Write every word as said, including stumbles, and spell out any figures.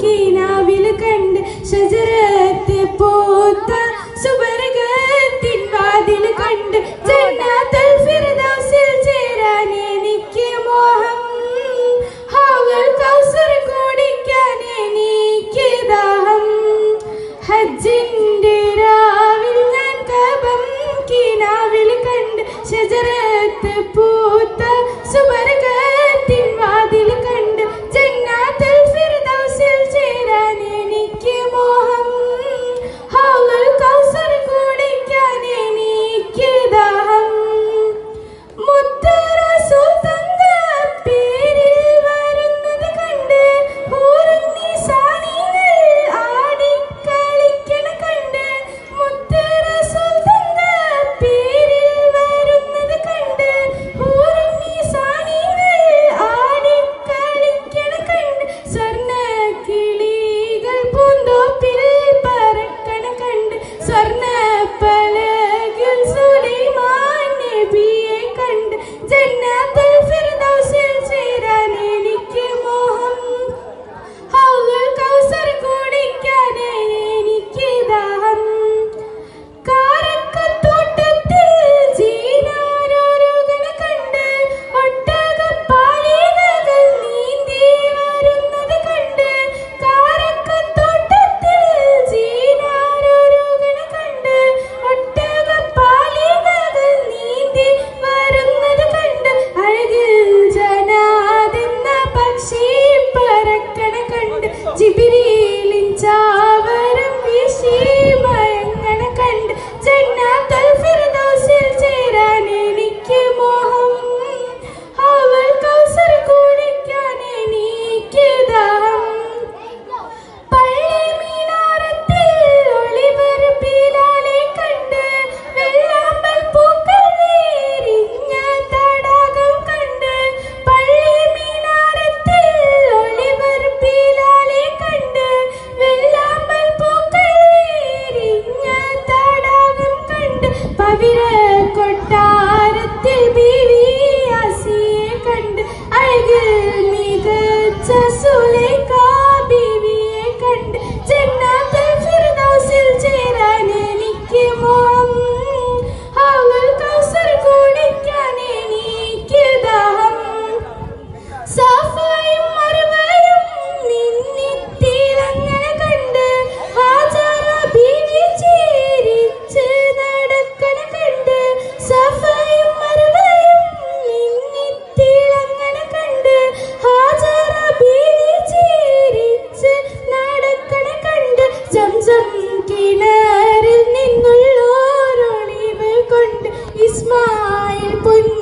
കിനാവിൽ കണ്ട് ഷജറത്ത് പൂത്ത സുബർഗത്തിൻ വാതിൽ കണ്ട് ജന്നത്തുൽ ഫിർദൗസിൽ ചേരാൻ എനിക്ക് മോഹം ഹൗലുൽ കൗസർ കുടിക്കാൻ എനിക്ക് ദാഹം ഹജ്ജിന്റെ രാവിൽ ഞാൻ കഅബം കിനാവിൽ കണ്ട് ഷജറത്ത് പൂത്ത സുബർഗത്തിൻ വാതിൽ കണ്ട് ജന്നത്തുൽ ഫിർദൗസിൽ ചേരാൻ എനിക്ക് മോഹം ഹൗലുൽ കൗസർ കുടിക്കാൻ എനിക്ക് ദാഹം മുത്ത് റസൂൽ തങ്ക പേരിൽ വരുന്നത് കണ്ട് ഹൂറുൻ നിസാനികൾ ആടിക്കളിക്കണ കണ്ട് മുത്ത് റസൂൽ തങ്ക പേരിൽ വരുന്നത് കണ്ട് ഹൂറുൻ നിസാനികൾ ആടിക്കളിക്കണ കണ്ട് സ്വർണ്ണ കിളികൾ പൂന്തോപ്പിൽ പറക്കണ കണ്ട് സ്വർണ്ണ പലകിൽ സുലൈമാൻ നബിയെ കണ്ട് ജന്നത്തുൽ ഫിർദൗസിൽ ചേരാൻ എനിക്ക് മോഹം ഹൗലുൽ കൗസർ കുടിക്കാൻ എനിക്ക് ദാഹം കാരക്കത്തോട്ടത്തിൽ ജീനാരൊരുകണ കണ്ട് ഒട്ടകപ്പാലികകൾ നീന്തി വരുന്നത് കണ്ട് കാരക്കത്തോട്ടത്തിൽ ജീനാരൊരുകണ കണ്ട് ഒട്ടകപ്പാലികകൾ നീന്തി വരുന്നത് കണ്ട് അഴകിൽ ജനാദെന്ന പക്ഷി പറക്കണ കണ്ട് ജിബ്രീലിൻ ചാവരം വീശി മയങ്ങണ കണ്ട് ജന്നത്തുൽ ഫിർദൗസിൽ ചേരാൻ എനിക്ക് മോഹം ഹൗലുൽ കൗസർ കുടിക്കാൻ എനിക്ക് ദാഹം പള്ളി മിനാരത്തിൽ ഒളിവർ ബിലാലെ കണ്ട് വെള്ളാമ്പൽ പൂക്കൾ വിരിഞ്ഞ തടാകം കണ്ട് പള്ളി മിനാരത്തിൽ ഒളിവർ ബിലാലെ കണ്ട് വെള്ളാമ്പൽ പൂക്കൾ വിരിഞ്ഞ തടാകം കണ്ട് പവിഴ കൊട്ടാരത്തിൽ ബീവി ആസിയെ കണ്ട് അഴകിൽ മികച്ച സുലൈഖ ബീവിയെ കണ്ട് ജന്നത്തുൽ ഫിർദൗസിൽ ചേരാൻ എനിക്ക് മോഹം ഹൗലുൽ കൗസർ കുടിക്കാൻ എനിക്ക് ദാഹം സഫയും മർവയും മിന്നിത്തിളങ്ങണ കണ്ട് ഹാജറ ബീവി ചിരിച്ച് നടക്കണ കണ്ട് സഫയും മർവയും മിന്നിത്തിളങ്ങണ കണ്ട് ഹാജറ ബീവി ചിരിച്ച് നടക്കണ കണ്ട് സംസം കിണറിൽ നിന്നുള്ളോരൊളിവ് കൊണ്ട് ഇസ്മായിൽ പൊന്നു